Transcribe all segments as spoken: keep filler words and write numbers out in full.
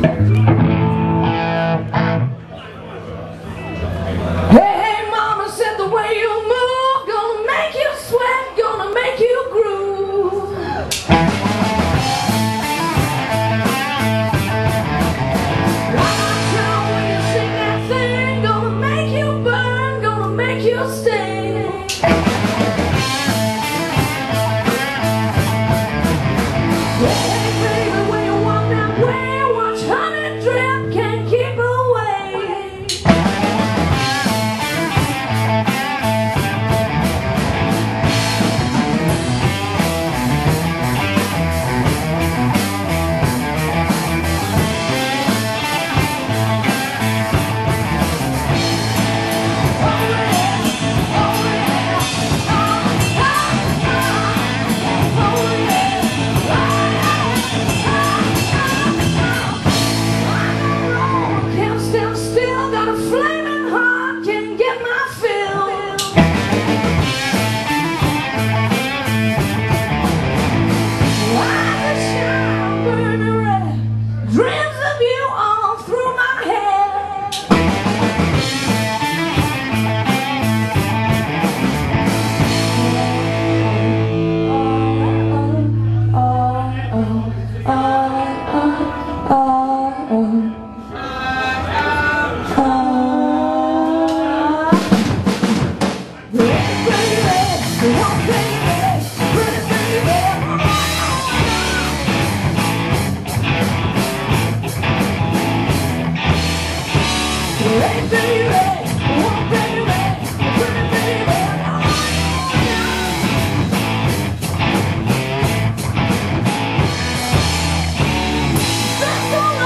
Hey, mama said the way you move gonna make you sweat, gonna make you groove. Like I tell when you sing that thing, gonna make you burn, gonna make you sting. Hey, baby, when you walk that way, watch honey drip, can't keep away. Hey baby, oh baby, pretty baby, that's all.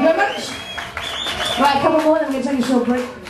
very much. Right, a couple more, then we're going to take a short break.